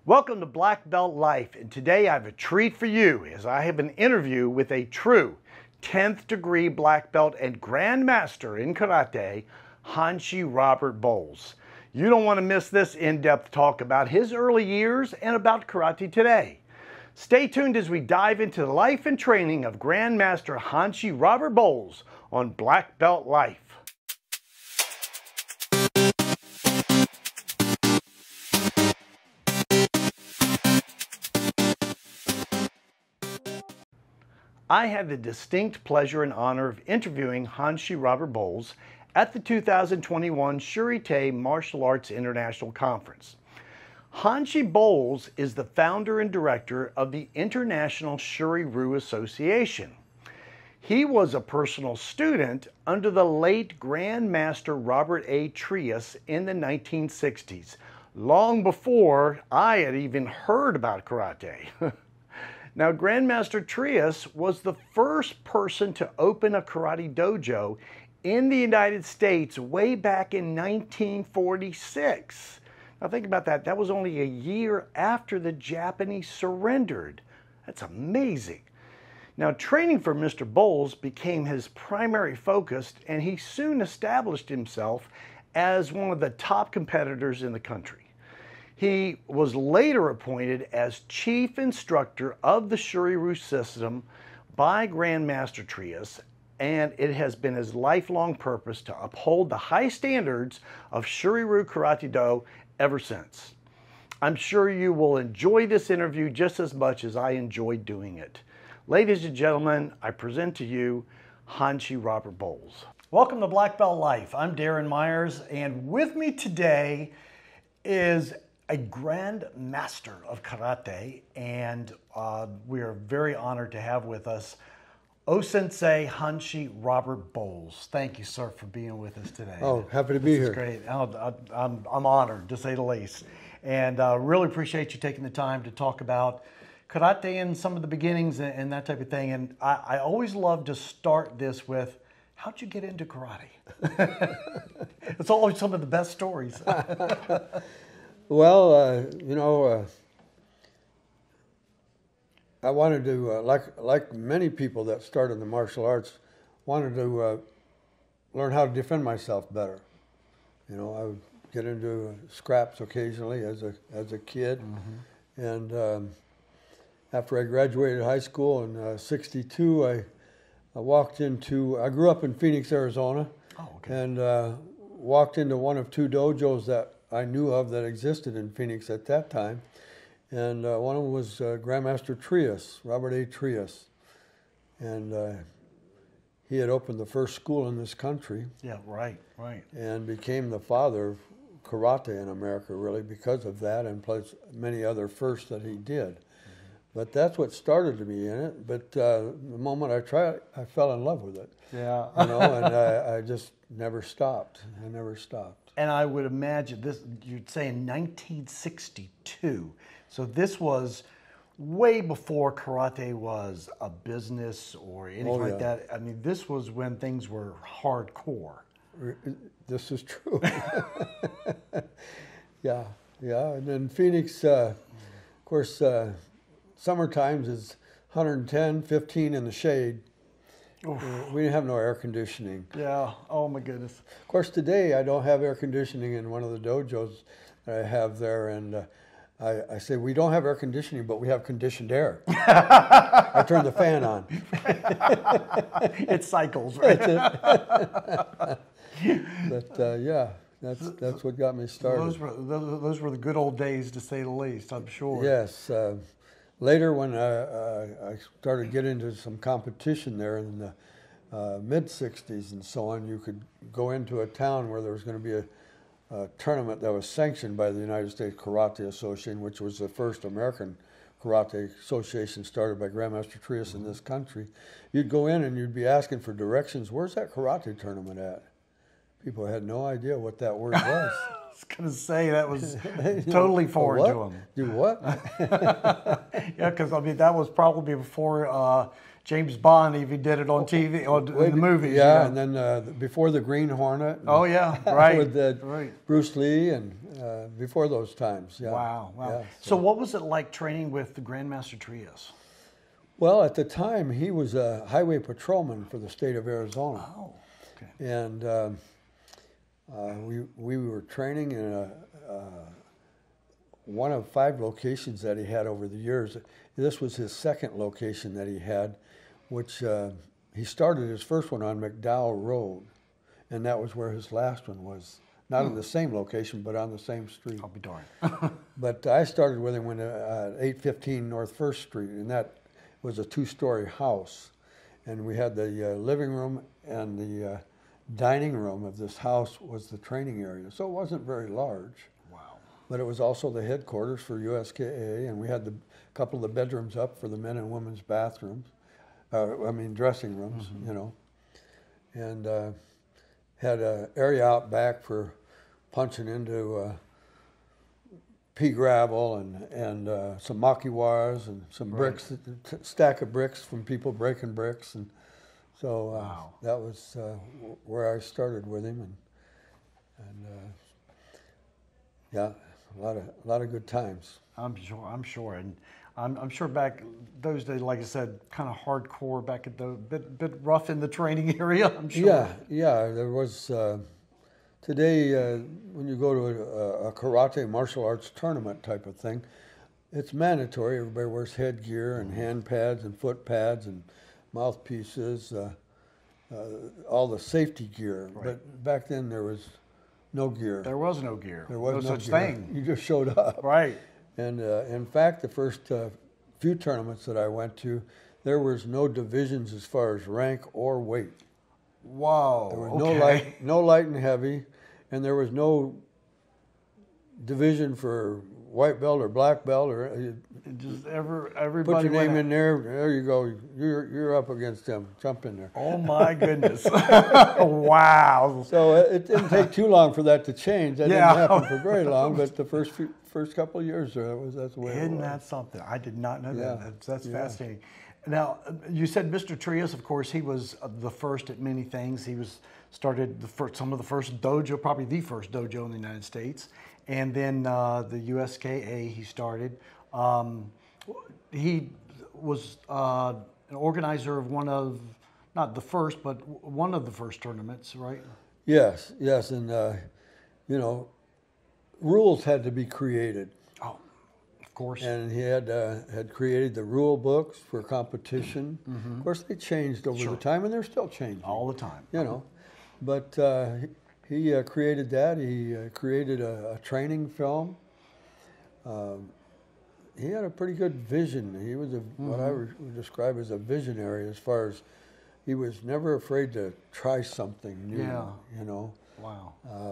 Welcome to Black Belt Life, and today I have a treat for you as I have an interview with a true 10th degree black belt and grandmaster in karate, Hanshi Robert Bowles. You don't want to miss this in-depth talk about his early years and about karate today. Stay tuned as we dive into the life and training of Grandmaster Hanshi Robert Bowles on Black Belt Life. I had the distinct pleasure and honor of interviewing Hanshi Robert Bowles at the 2021 Shuri-Ryu Martial Arts International Conference. Hanshi Bowles is the founder and director of the International Shuri-Ryu Association. He was a personal student under the late Grandmaster Robert A. Trias in the 1960s, long before I had even heard about karate. Now, Grandmaster Trias was the first person to open a karate dojo in the United States way back in 1946. Now think about that. That was only a year after the Japanese surrendered. That's amazing. Now, training for Mr. Bowles became his primary focus, and he soon established himself as one of the top competitors in the country. He was later appointed as chief instructor of the Shuri-Ryu system by Grandmaster Trias, and it has been his lifelong purpose to uphold the high standards of Shuri-Ryu Karate Do ever since. I'm sure you will enjoy this interview just as much as I enjoyed doing it. Ladies and gentlemen, I present to you Hanshi Robert Bowles. Welcome to Black Belt Life. I'm Darren Myers, and with me today is a Grand Master of Karate, and we are very honored to have with us O-Sensei Hanshi Robert Bowles. Thank you, sir, for being with us today. Oh, happy to be here. This is great. I'm honored, to say the least, and really appreciate you taking the time to talk about karate and some of the beginnings and that type of thing. And I always love to start this with, how'd you get into karate? It's always some of the best stories. Well, I wanted to, like many people that start in the martial arts, wanted to learn how to defend myself better. You know, I would get into scraps occasionally as a kid, and after I graduated high school in '62, I grew up in Phoenix, Arizona, and walked into one of two dojos that I knew of that existed in Phoenix at that time, and one of them was Grandmaster Trias, Robert A. Trias, and he had opened the first school in this country. Yeah, right. And became the father of karate in America, really, because of that, and plus many other firsts that he did. But that's what started me in it. But the moment I tried it, I fell in love with it. Yeah. You know, and I just never stopped. I never stopped. And I would imagine this, you'd say in 1962. So this was way before karate was a business or anything like that. I mean, this was when things were hardcore. This is true. Yeah. And in Phoenix, of course, summer times is 110, 15 in the shade. We didn't have no air conditioning. Yeah, oh my goodness. Of course, today I don't have air conditioning in one of the dojos that I have there, and I say, we don't have air conditioning, but we have conditioned air. I turn the fan on. It cycles, right? But yeah, that's what got me started. Those were the good old days, to say the least, I'm sure. Yes. Later, when I started getting into some competition there in the mid-'60s and so on, you could go into a town where there was going to be a tournament that was sanctioned by the United States Karate Association, which was the first American karate association started by Grandmaster Trias in this country. You'd go in and you'd be asking for directions. Where's that karate tournament at? people had no idea what that word was. I was going to say that was totally foreign to them. Do what? Yeah, because I mean that was probably before James Bond even did it on TV or in the movies. Yeah, and then before the Green Hornet. Oh yeah, right. With right. Bruce Lee and before those times. Yeah. Wow. Yeah, so what was it like training with the Grandmaster Trias? Well, at the time he was a highway patrolman for the state of Arizona. Oh, okay. And we were training in one of 5 locations that he had over the years. This was his second location that he had, which he started his first one on McDowell Road, and that was where his last one was. Not in the same location, but on the same street. I'll be darned. But I started with him when 815 North 1st Street, and that was a 2-story house. And we had the living room and the dining room of this house was the training area. So it wasn't very large. Wow. But it was also the headquarters for USKA, and we had a couple of the bedrooms up for the men and women's bathrooms. Dressing rooms, you know. And had an area out back for punching into pea gravel and some makiwaras and some bricks, stack of bricks from people breaking bricks. And so that was where I started with him. And yeah, a lot of good times. I'm sure. And I'm sure back those days, like I said, kind of hardcore back at the bit rough in the training area. I'm sure. Yeah. There was today when you go to a karate martial arts tournament type of thing, it's mandatory. Everybody wears headgear and hand pads and foot pads and mouthpieces, all the safety gear. Right. But back then there was no gear. There was no gear. There was no such gear. thing. You just showed up. Right. And in fact, the first few tournaments that I went to, there was no divisions as far as rank or weight. Wow. There was no light and heavy, and there was no division for white belt or black belt or just everybody. Put your name in there. There you go. You're up against them. Jump in there. Oh my goodness! Wow. So it didn't take too long for that to change. That didn't happen for very long, but the first couple of years that's the way it was. Isn't that something? I did not know that. That's fascinating. Now, you said Mr. Trias, of course, he was the first at many things. He started some of the first dojo, probably the first dojo in the United States. And then the USKA he started. He was an organizer of one of, not the first, but one of the first tournaments, right? Yes, and rules had to be created. Oh, of course. And he had created the rule books for competition. Mm-hmm. Of course, they changed over the time, and they're still changing all the time. But he created that. He created a training film. He had a pretty good vision. He was what I would describe as a visionary, as far as he was never afraid to try something new. Yeah. Wow.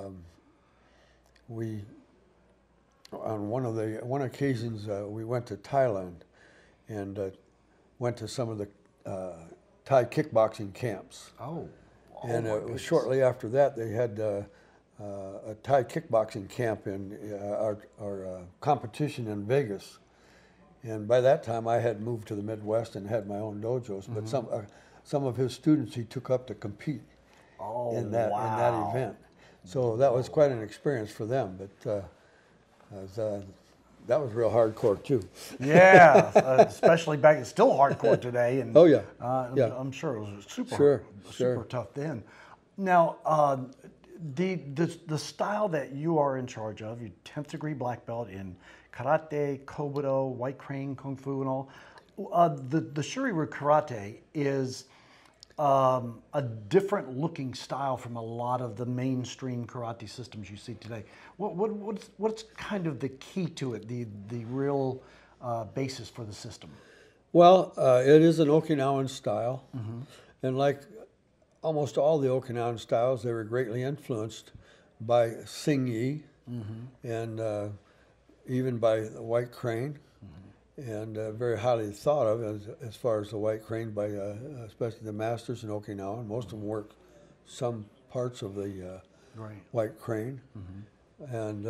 We on one occasions we went to Thailand and went to some of the Thai kickboxing camps. Oh. And it was shortly after that they had a Thai kickboxing camp in our competition in Vegas. And by that time I had moved to the Midwest and had my own dojos. But some of his students he took up to compete in that event. So that was quite an experience for them. But that was real hardcore too. Yeah, especially back. It's still hardcore today. And I'm sure it was super tough then. Now, the style that you are in charge of, your 10th degree black belt in karate, kobudo, white crane, kung fu, and all. The Shuri-Ryu karate is a different looking style from a lot of the mainstream karate systems you see today. What's kind of the key to it, the real basis for the system? Well, it is an Okinawan style, and like almost all the Okinawan styles, they were greatly influenced by Sing-Yi and even by the white crane, and very highly thought of as far as the white crane by especially the masters in Okinawa. Most of them work some parts of the white crane. And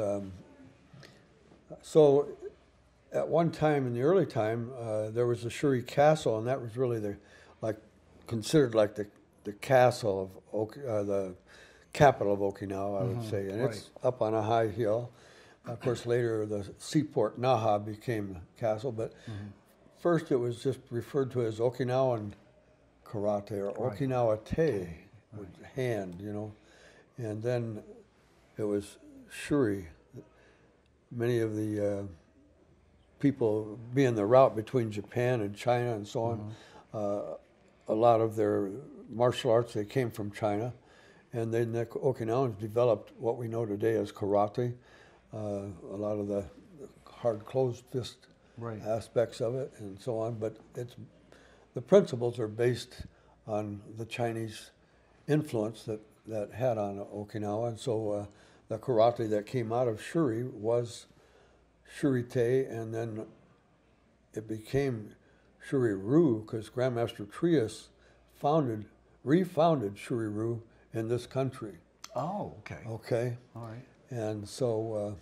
so at one time, in the early time, there was a Shuri Castle, and that was really considered like the castle of the capital of Okinawa, I would say. And it's up on a high hill. Of course, later the seaport Naha became the castle, but first it was just referred to as Okinawan karate or Okinawa te, hand, you know. And then it was Shuri. Many of the people being the route between Japan and China and so on, a lot of their martial arts, they came from China. And then the Okinawans developed what we know today as karate, a lot of the hard closed fist aspects of it and so on. But the principles are based on the Chinese influence that had on Okinawa. And so the karate that came out of Shuri was Shuri-Te, and then it became Shuri-Ryu because Grandmaster Trias refounded Shuri-Ryu in this country. Oh, okay. Okay. All right. And so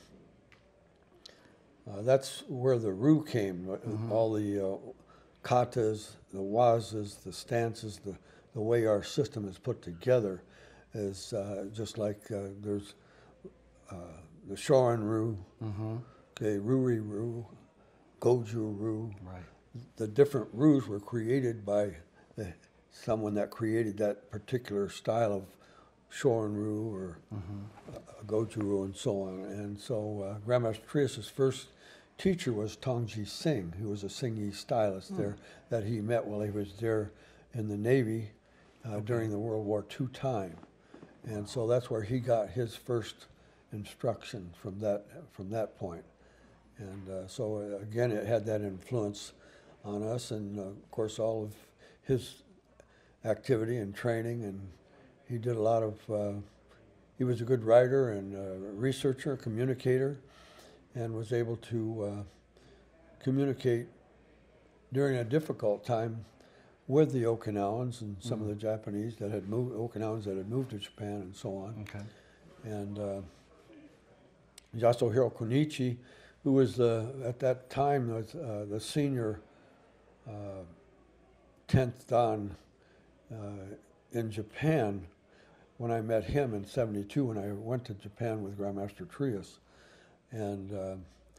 that's where the Ryu came. All the katas, the wazas, the stances, the way our system is put together is just like there's the Shorin-Ryu, okay, Ruri-Ryu, Goju-Ryu. Right. The different Ryus were created by someone that created that particular style of Shorin-Ryu or Goju-Ryu and so on. And so Grandmaster Trias' first teacher was Tongji Singh, who was a Singhi stylist there that he met while he was there in the Navy during the World War II time. And so that's where he got his first instruction from that point. And so again, it had that influence on us, and of course all of his activity and training, and he did a lot of, he was a good writer and researcher, communicator, and was able to communicate during a difficult time with the Okinawans and some of the Japanese that had moved, Okinawans that had moved to Japan and so on. Okay. And Yasuhiro Kunichi, who was at that time the senior 10th Dan in Japan, when I met him in '72 when I went to Japan with Grandmaster Trias. And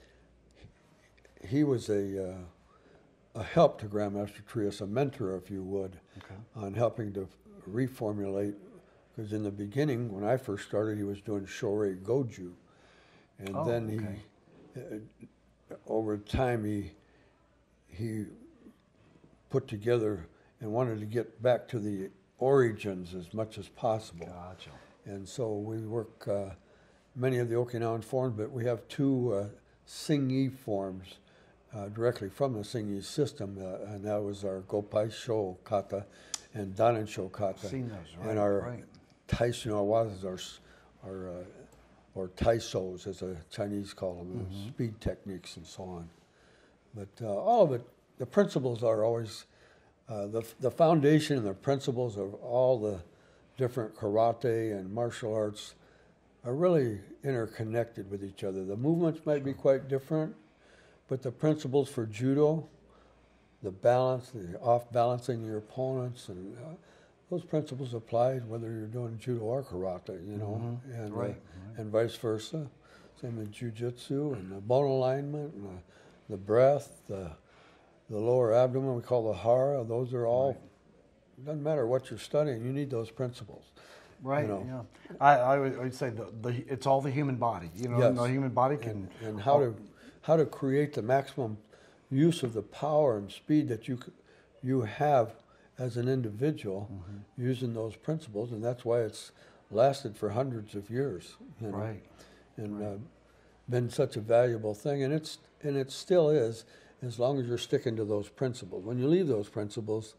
he was a help to Grandmaster Trias, a mentor, if you would, on helping to reformulate. Because in the beginning, when I first started, he was doing Shorei Goju. And then over time, he put together and wanted to get back to the origins as much as possible. Gotcha. And so we work many of the Okinawan forms, but we have two Singhi forms directly from the Singhi system, and that was our Gopai Sho kata and Danen Sho kata. Seen those, right? And our Taisho Awazas or Taisos, as the Chinese call them, speed techniques and so on. But all of it, the principles are always, the foundation and the principles of all the different karate and martial arts are really interconnected with each other. The movements might be quite different, but the principles for judo, the balance, the off-balancing your opponents, and those principles apply whether you're doing judo or karate, you know, and vice versa. Same in jiu-jitsu and the bone alignment and the breath, the lower abdomen we call the hara. Those are all, it doesn't matter what you're studying, you need those principles. Right, you know. Yeah. I would say it's all the human body. You know, the human body can... And how to create the maximum use of the power and speed that you have as an individual using those principles, and that's why it's lasted for hundreds of years. You know? Right. And been such a valuable thing, and it still is, as long as you're sticking to those principles. When you leave those principles,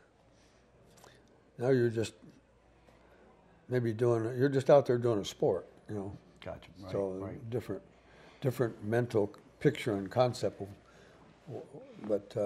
now you're just you're just out there doing a sport, you know. Gotcha. Right. So different mental picture and concept, but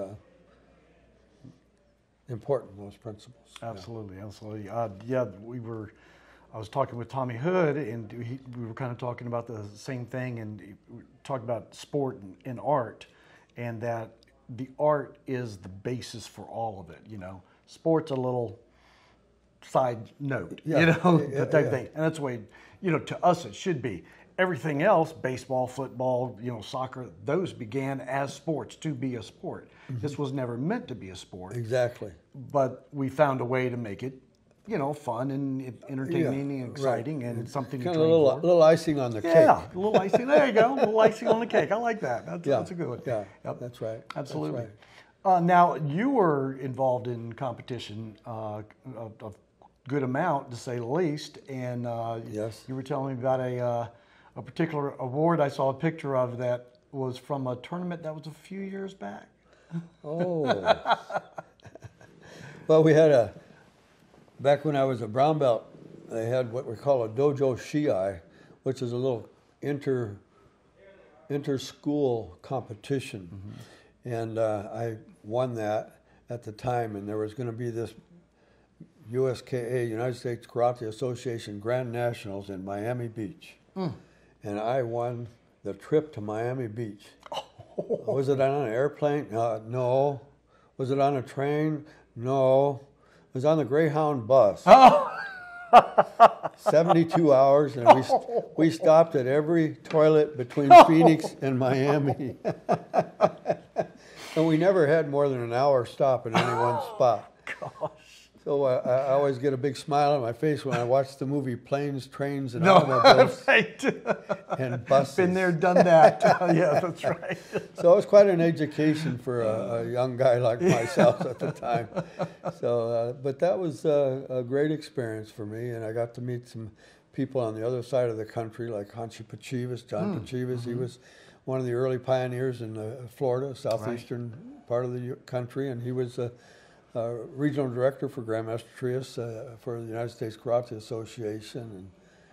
important, those principles. Absolutely, absolutely. Yeah, we were I was talking with Tommy Hood, and we were kind of talking about the same thing, and we talked about sport and art, and that the art is the basis for all of it. You know, sport's a little side note, you know, that type of thing, and that's the way, you know, to us it should be. Everything else, baseball, football, you know, soccer, those began as sports to be a sport. This was never meant to be a sport. Exactly. But we found a way to make it, you know, fun and entertaining and exciting and something to kind train of a for. little icing on the cake. Yeah, a little icing. There you go, a little icing on the cake. I like that. That's a good one. Yeah, Yep. that's right. Absolutely. That's right. Now, you were involved in competition of good amount, to say the least, and Yes. you were telling me about a particular award I saw a picture of that was from a tournament that was a few years back. Oh. Well, we had back when I was a brown belt, they had what we call a dojo shiai, which is a little inter-school competition. And I won that at the time, and there was going to be this USKA, United States Karate Association Grand Nationals in Miami Beach. And I won the trip to Miami Beach. Was it on an airplane? No. Was it on a train? No. It was on the Greyhound bus. 72 hours, and we stopped at every toilet between Phoenix and Miami. And we never had more than an hour stop in any one spot. Gosh. So I always get a big smile on my face when I watch the movie Planes, Trains, and Automobiles Right. and Buses. Been there, done that. Yeah, that's right. So it was quite an education for a young guy like myself at the time. So, but that was a great experience for me, and I got to meet some people on the other side of the country, like Hanshi Pachivas, John Pachivas. He was one of the early pioneers in Florida, southeastern part of the country, and he was regional director for Grandmaster Trias for the United States Karate Association,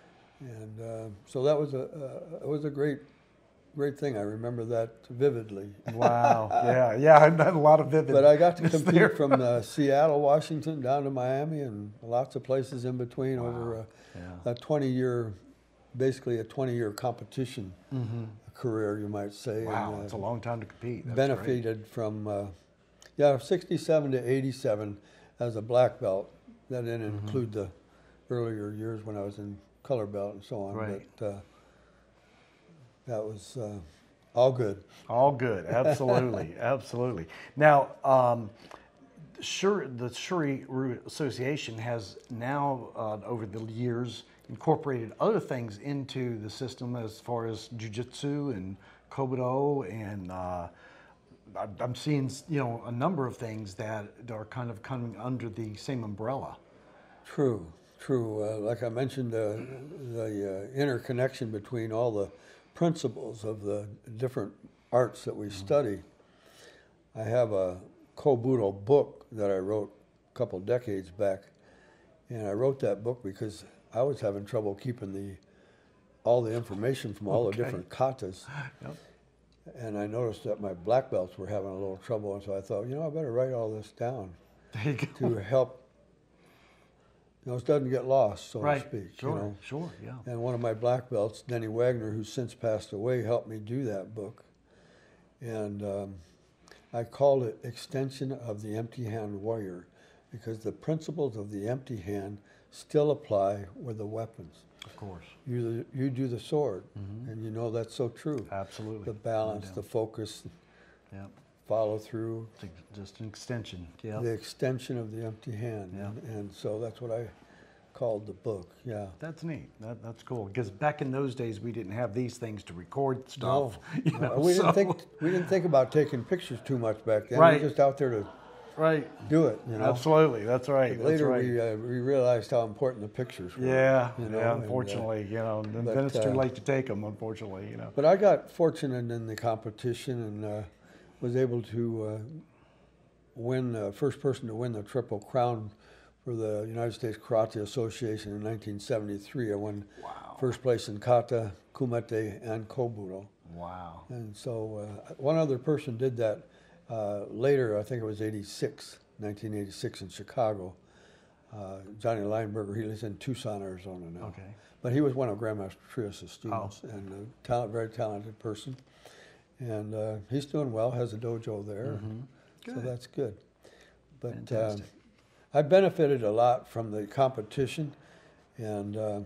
and so that was a great thing. I remember that vividly. Wow. Yeah, I've had a lot of vivid. But I got to compete from Seattle, Washington, down to Miami, and lots of places in between over a 20-year, basically a 20-year competition career, you might say. Wow, and, it's a long time to compete. That's benefited from 67 to 87 as a black belt. That didn't include the earlier years when I was in color belt and so on. Right. But that was all good. All good, absolutely, absolutely. Now, the Shuri-Ryu Association has now, over the years, incorporated other things into the system as far as jiu-jitsu and kobudo, and I'm seeing, you know, a number of things that are kind of coming under the same umbrella. True. Like I mentioned, the interconnection between all the principles of the different arts that we study. I have a kobudo book that I wrote a couple decades back, and I wrote that book because I was having trouble keeping all the information from all the different katas. Yep. And I noticed that my black belts were having a little trouble, and so I thought, I better write all this down There you go. to help, it doesn't get lost, so to speak. Sure, sure, yeah. And one of my black belts, Denny Wagner, who's since passed away, helped me do that book. And I called it Extension of the Empty Hand Warrior, because the principles of the empty hand still apply with the weapons. Of course. You do the sword, and that's so true. Absolutely. The balance, the focus, follow through. Just an extension. Yeah. The extension of the empty hand. Yeah. And so that's what I called the book. Yeah. That's neat. That's cool. Because back in those days, we didn't have these things to record stuff. No. We didn't think about taking pictures too much back then. Right. We were just out there to do it. Absolutely. That's right. But later, that's right. we realized how important the pictures were. Yeah. Unfortunately, then it's too late to take them. Unfortunately, But I got fortunate in the competition and was able to win, first person to win the Triple Crown for the United States Karate Association in 1973. I won first place in kata, kumite, and kobudo. Wow. And so one other person did that later. I think it was 1986 in Chicago. Johnny Lineberger. He lives in Tucson, Arizona now. Okay. But he was one of Grandmaster Trias' students, and a very talented person. And he's doing well, has a dojo there. So that's good. But I benefited a lot from the competition, and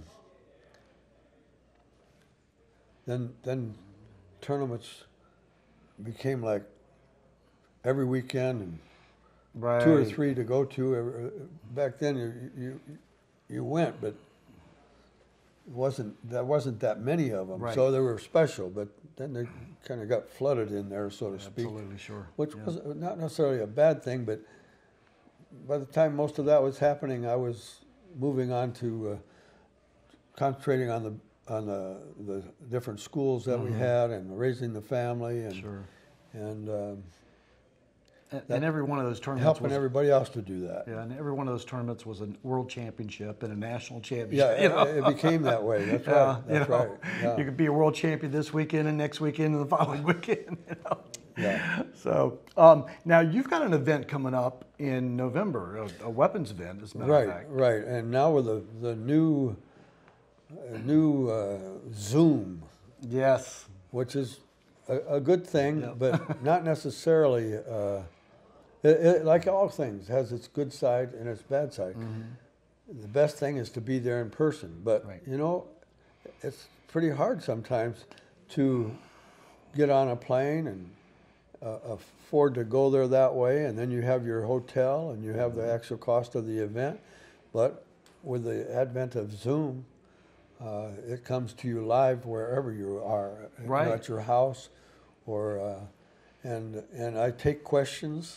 then tournaments became like every weekend, and Right. 2 or 3 to go to. Back then, you went, but there wasn't that many of them, Right. so they were special. But then they kind of got flooded in there, so to speak. Absolutely, sure. Which was not necessarily a bad thing, but by the time most of that was happening, I was moving on to concentrating on the different schools that we had, and raising the family, and Sure. and And every one of those tournaments helping was, everybody else to do that. yeah, and every one of those tournaments was a world championship and a national Yeah, championship. it became that way. That's right. That's right. Yeah. You could be a world champion this weekend and next weekend and the following weekend. Yeah. So now you've got an event coming up in November, a weapons event, as a matter of fact. Right. And now with the new Zoom, Yes. which is a good thing, Yep. but not necessarily. Like all things, has its good side and its bad side. The best thing is to be there in person, but Right. it's pretty hard sometimes to get on a plane and afford to go there that way, and then you have your hotel and you have the actual cost of the event. But with the advent of Zoom, it comes to you live wherever you are, Right. at your house, or and I take questions.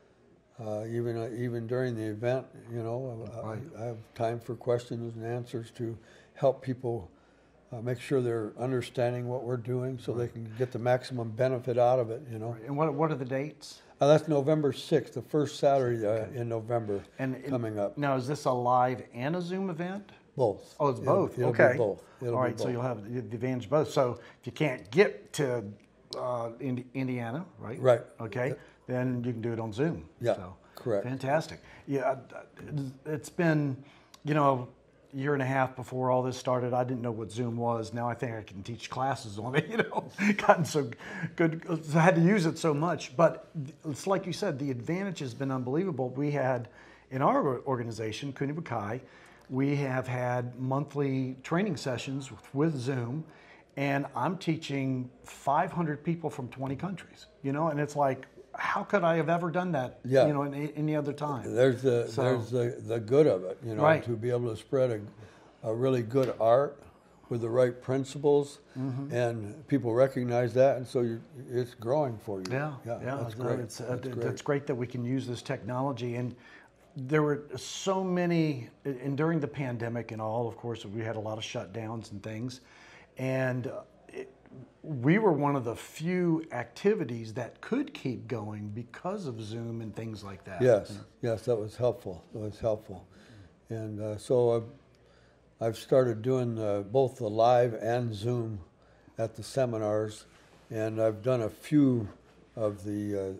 Even during the event, Right. I have time for questions and answers to help people make sure they're understanding what we're doing, so they can get the maximum benefit out of it. And what are the dates? That's November 6th, the first Saturday in November, coming up. Now, is this a live and a Zoom event? Both. Oh, it's both. It'll Okay. be both. It'll All be right, both. so you'll have the advantage of both. So if you can't get to Indiana, right? Right. Okay, then you can do it on Zoom. Yeah, So, correct. Fantastic. Yeah, it's been, a year and a half before all this started. I didn't know what Zoom was. Now I think I can teach classes on it. Gotten so good. I had to use it so much. But it's like you said, the advantage has been unbelievable. We had in our organization, Kunibukai, we have had monthly training sessions with Zoom, and I'm teaching 500 people from 20 countries. And it's like, how could I have ever done that? Yeah. In any other time. There's the good of it, Right. to be able to spread a really good art with the right principles, and people recognize that, and so it's growing for you. Yeah, That's great. That's great that we can use this technology. And there were so many, and during the pandemic and all, of course, we had a lot of shutdowns and things, and we were one of the few activities that could keep going because of Zoom and things like that. Yes, that was helpful. And so I've started doing both the live and Zoom at the seminars, and I've done a few of the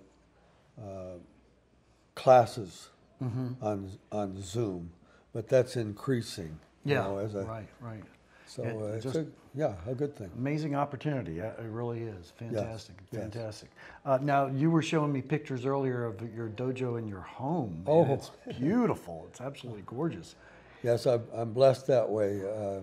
classes on Zoom, but that's increasing. Right. So it's a good thing. Amazing opportunity. It really is. Fantastic. Yes. Fantastic. Now, you were showing me pictures earlier of your dojo in your home. Oh. And it's beautiful. It's absolutely gorgeous. Yes, I'm blessed that way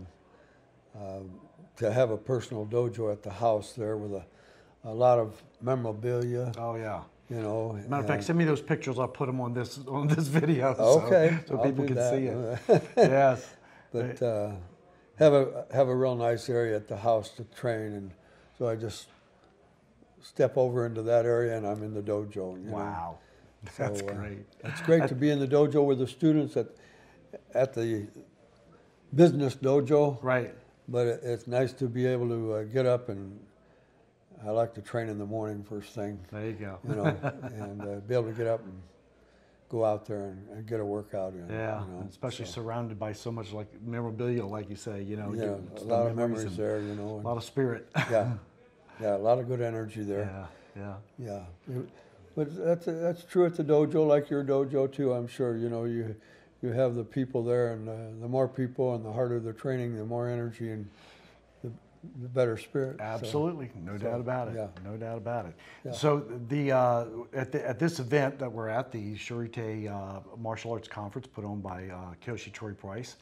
to have a personal dojo at the house there with a lot of memorabilia. Oh, yeah. Matter of fact, send me those pictures. I'll put them on this video. Okay, so I'll people do can that. see it. Yes. But have a real nice area at the house to train, and so I just step over into that area and I'm in the dojo. Wow. That's great. It's great to be in the dojo with the students at the business dojo. Right. But it's nice to be able to get up, and I like to train in the morning first thing. There you go. And be able to get up and go out there and get a workout in. Yeah, especially surrounded by so much like memorabilia, like you say. A lot of memories there. A lot of spirit. Yeah, a lot of good energy there. Yeah. But that's true at the dojo, like your dojo too. I'm sure you you have the people there, and the more people and the harder the training, the more energy and the better spirit. Absolutely, no doubt about it. Yeah. No doubt about it. Yeah. So at this event that we're at, the Shuri-Ryu Martial Arts Conference put on by Kyoshi Troy Price,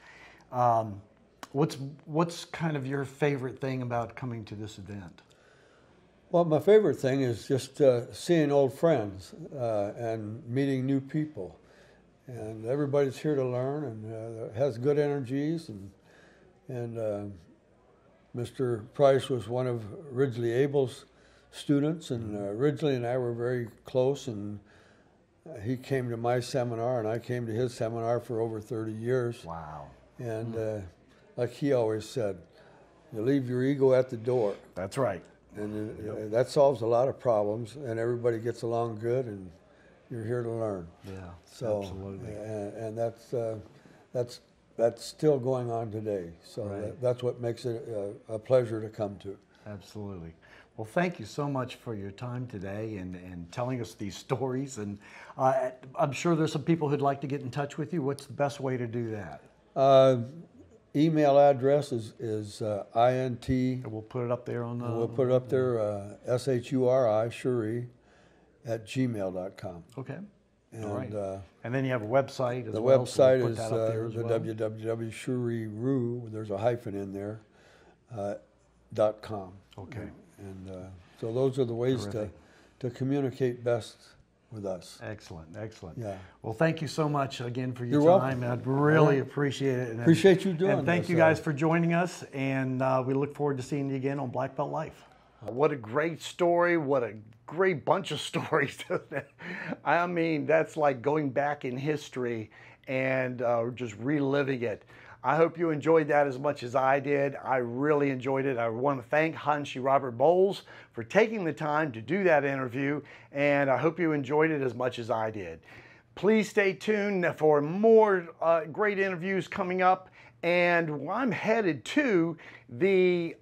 what's kind of your favorite thing about coming to this event? Well, my favorite thing is just seeing old friends and meeting new people, and everybody's here to learn and has good energies, and Mr. Price was one of Ridgely Abel's students, and Ridgely and I were very close, and he came to my seminar, and I came to his seminar for over 30 years. Wow. And like he always said, you leave your ego at the door. That's right. And that solves a lot of problems, and everybody gets along good, and you're here to learn. Yeah, so, absolutely. And that's still going on today. So Right. that's what makes it a pleasure to come to. Absolutely. Well, thank you so much for your time today and telling us these stories. And I'm sure there's some people who'd like to get in touch with you. What's the best way to do that? Email address is INT. We'll put it up there on the... We'll put it up there, SHURI, Shuri, at gmail.com. Okay. And, all right. And then you have a website as the well. Website so we'll is put that up there as the well. www.shuri-ryu, there's a hyphen in there, .com. Okay. And so those are the ways to communicate best with us. Excellent, excellent. Yeah. Well, thank you so much again for your You're time. welcome. I really appreciate it. And, Appreciate you doing And thank this, you guys for joining us. And we look forward to seeing you again on Black Belt Life. What a great story. What a great bunch of stories. I mean, that's like going back in history and just reliving it. I hope you enjoyed that as much as I did. I really enjoyed it. I want to thank Hanshi Robert Bowles for taking the time to do that interview, and I hope you enjoyed it as much as I did. Please stay tuned for more great interviews coming up, and I'm headed to the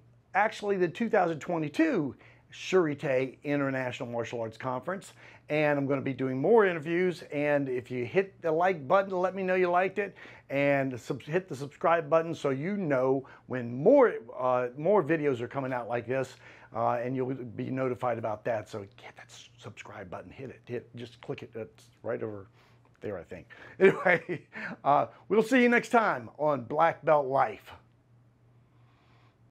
2022 Shuri-Ryu International Martial Arts Conference, and I'm going to be doing more interviews. And if you hit the like button, let me know you liked it, and hit the subscribe button so you know when more videos are coming out like this, and you'll be notified about that. So hit that subscribe button, hit it, just click it. It's right over there, I think. Anyway, we'll see you next time on Black Belt Life.